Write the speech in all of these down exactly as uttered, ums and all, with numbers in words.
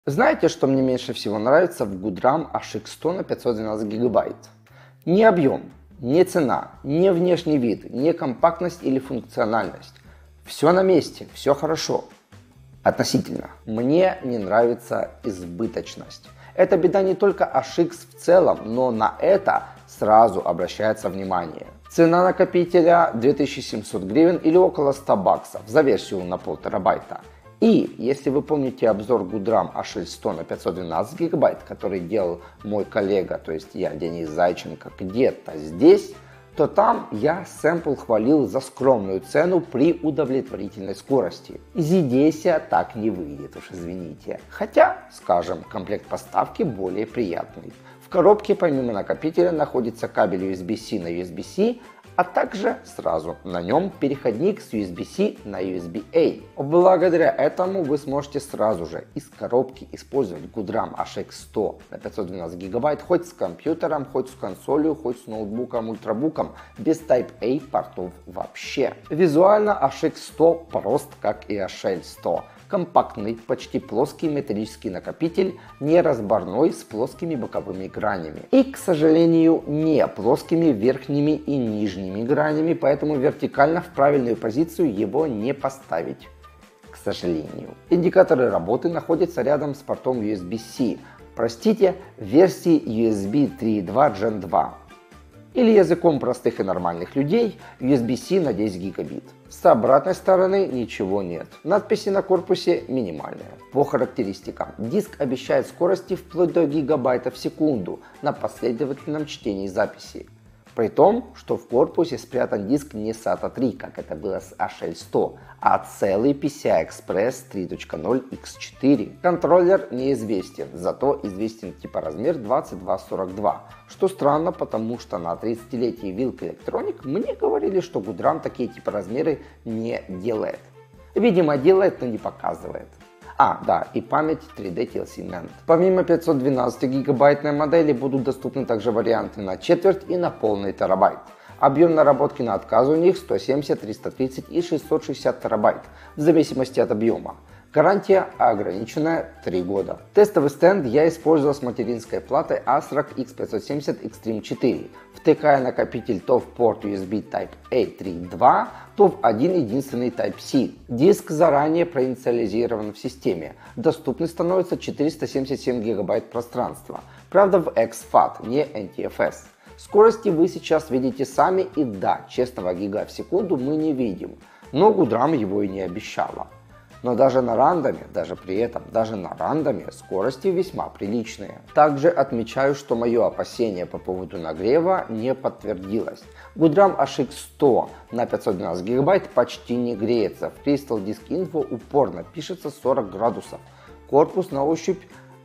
Знаете, что мне меньше всего нравится в Goodram эйч икс сто на пятьсот двенадцать гигабайт? Не объем, не цена, не внешний вид, не компактность или функциональность. Все на месте, все хорошо. Относительно. Мне не нравится избыточность. Это беда не только эйч икс в целом, но на это сразу обращается внимание. Цена накопителя две тысячи семьсот гривен или около ста баксов за версию на пол терабайта. И если вы помните обзор Goodram эйч икс сто на пятьсот двенадцать гигабайт, который делал мой коллега, то есть я, Денис Зайченко, где-то здесь, то там я сэмпл хвалил за скромную цену при удовлетворительной скорости. Здесь так не выйдет, уж извините. Хотя, скажем, комплект поставки более приятный. В коробке помимо накопителя находится кабель ю эс би-C на ю эс би-C, а также сразу на нем переходник с ю эс би-C на ю эс би-A. Благодаря этому вы сможете сразу же из коробки использовать Goodram эйч икс сто на пятьсот двенадцать гигабайт хоть с компьютером, хоть с консолью, хоть с ноутбуком, ультрабуком, без Type-A портов вообще. Визуально эйч икс сто прост, как и эйч эл сто. Компактный, почти плоский металлический накопитель, не разборной, с плоскими боковыми гранями. И, к сожалению, не плоскими верхними и нижними гранями, поэтому вертикально в правильную позицию его не поставить. К сожалению. Индикаторы работы находятся рядом с портом ю эс би-C, простите, версии ю эс би три точка два джен два. Или языком простых и нормальных людей ю эс би-C на десять гигабит. С обратной стороны ничего нет. Надписи на корпусе минимальные. По характеристикам. Диск обещает скорости вплоть до гигабайта в секунду на последовательном чтении записи. При том, что в корпусе спрятан диск не сата три, как это было с эйч эл сто, а целый пи си ай-Express три точка ноль икс четыре. Контроллер неизвестен, зато известен типоразмер двадцать два сорок два, что странно, потому что на тридцатилетии Wilk Electronic мне говорили, что Goodram такие типоразмеры не делает. Видимо, делает, но не показывает. А, да, и память три дэ ти эл си NAND. Помимо пятьсот двенадцать гигабайтной модели будут доступны также варианты на четверть и на полный терабайт. Объем наработки на отказ у них сто семьдесят, триста тридцать и шестьсот шестьдесят терабайт, в зависимости от объема. Гарантия ограниченная три года. Тестовый стенд я использовал с материнской платой ASRock икс пятьсот семьдесят экстрим четыре, втыкая накопитель то в порт ю эс би Type-A три точка два, то в один единственный Type-C. Диск заранее проинициализирован в системе. Доступны становится четыреста семьдесят семь гигабайт пространства. Правда в экс фат, не эн ти эф эс. Скорости вы сейчас видите сами, и да, честного гига в секунду мы не видим, но Goodram его и не обещала. Но даже на рандоме, даже при этом, даже на рандоме скорости весьма приличные. Также отмечаю, что мое опасение по поводу нагрева не подтвердилось. Goodram эйч икс сто на пятьсот двенадцать гигабайт почти не греется. В Crystal Disk Info упорно пишется сорок градусов. Корпус на ощупь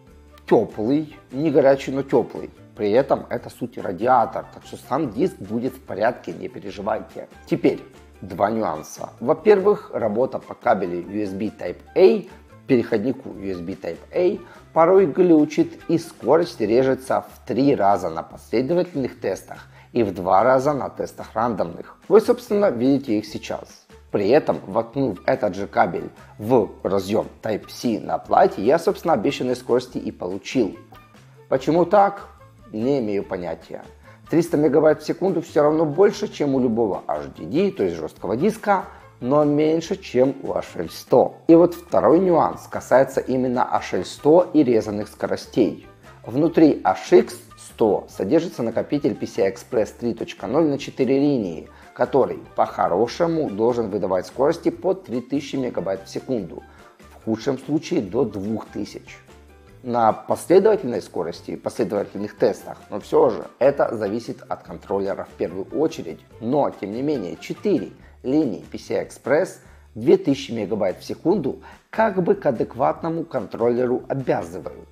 теплый, не горячий, но теплый. При этом это суть радиатор, так что сам диск будет в порядке, не переживайте. Теперь два нюанса. Во-первых, работа по кабелю ю эс би Type-A, переходнику ю эс би Type-A порой глючит и скорость режется в три раза на последовательных тестах и в два раза на тестах рандомных. Вы, собственно, видите их сейчас. При этом, воткнув этот же кабель в разъем Type-C на плате, я, собственно, обещанные скорости и получил. Почему так? Не имею понятия. триста мегабайт в секунду все равно больше, чем у любого эйч ди ди, то есть жесткого диска, но меньше, чем у эйч эл сто. И вот второй нюанс касается именно эйч эл сто и резаных скоростей. Внутри эйч икс сто содержится накопитель пи си ай-Express три точка ноль на четыре линии, который по-хорошему должен выдавать скорости по три тысячи мегабайт в секунду, в худшем случае до двух тысяч. На последовательной скорости и последовательных тестах, но все же это зависит от контроллера в первую очередь. Но тем не менее четыре линии пи си ай-Express две тысячи мегабайт в секунду как бы к адекватному контроллеру обязывают.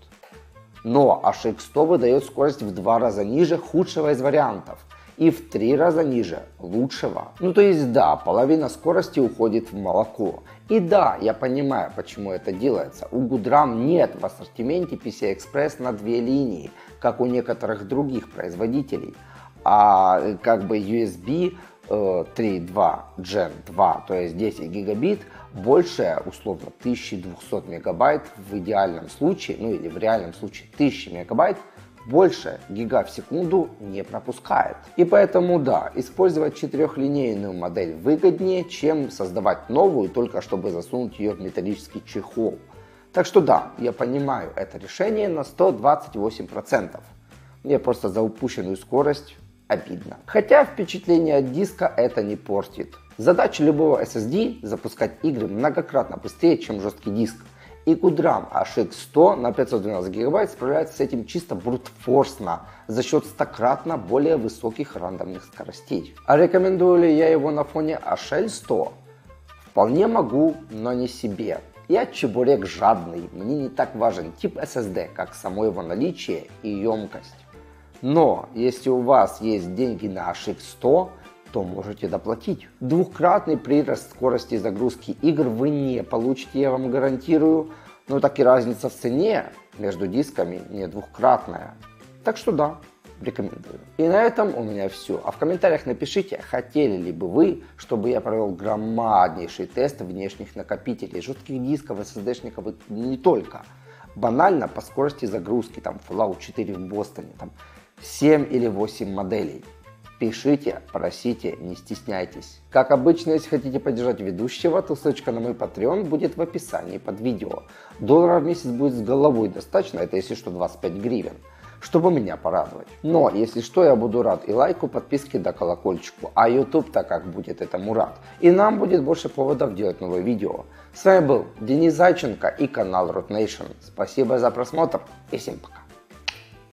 Но эйч икс сто выдает скорость в два раза ниже худшего из вариантов и в три раза ниже лучшего. Ну то есть да, половина скорости уходит в молоко. И да, я понимаю, почему это делается. У Goodram нет в ассортименте пи си ай-Express на две линии, как у некоторых других производителей. А как бы ю эс би э, три точка два джен два, то есть десять гигабит, больше условно тысяча двести мегабайт в идеальном случае, ну или в реальном случае тысяча мегабайт, больше гига в секунду не пропускает. И поэтому да, использовать четырехлинейную модель выгоднее, чем создавать новую, только чтобы засунуть ее в металлический чехол. Так что да, я понимаю это решение на сто двадцать восемь процентов. Мне просто за упущенную скорость обидно. Хотя впечатление от диска это не портит. Задача любого эс эс ди запускать игры многократно быстрее, чем жесткий диск. И Gudram эйч икс сто на пятьсот двенадцать гигабайт справляется с этим чисто брутфорсно за счет стократно более высоких рандомных скоростей. А рекомендую ли я его на фоне эйч эл сто? Вполне могу, но не себе. Я чебурек жадный, мне не так важен тип эс эс ди, как само его наличие и емкость. Но если у вас есть деньги на эйч икс сто, то можете доплатить. Двукратный прирост скорости загрузки игр вы не получите, я вам гарантирую, но так и разница в цене между дисками не двукратная. Так что да, рекомендую. И на этом у меня все. А в комментариях напишите, хотели ли бы вы, чтобы я провел громаднейший тест внешних накопителей, жестких дисков, эс эс ди-шников и не только. Банально по скорости загрузки, там Fallout четыре в Бостоне, там семь или восемь моделей. Пишите, просите, не стесняйтесь. Как обычно, если хотите поддержать ведущего, то ссылочка на мой Patreon будет в описании под видео. Доллара в месяц будет с головой достаточно, это если что двадцать пять гривен, чтобы меня порадовать. Но если что, я буду рад и лайку, подписке да колокольчику, а YouTube-то как будет этому рад. И нам будет больше поводов делать новые видео. С вами был Денис Зайченко и канал Root Nation. Спасибо за просмотр и всем пока.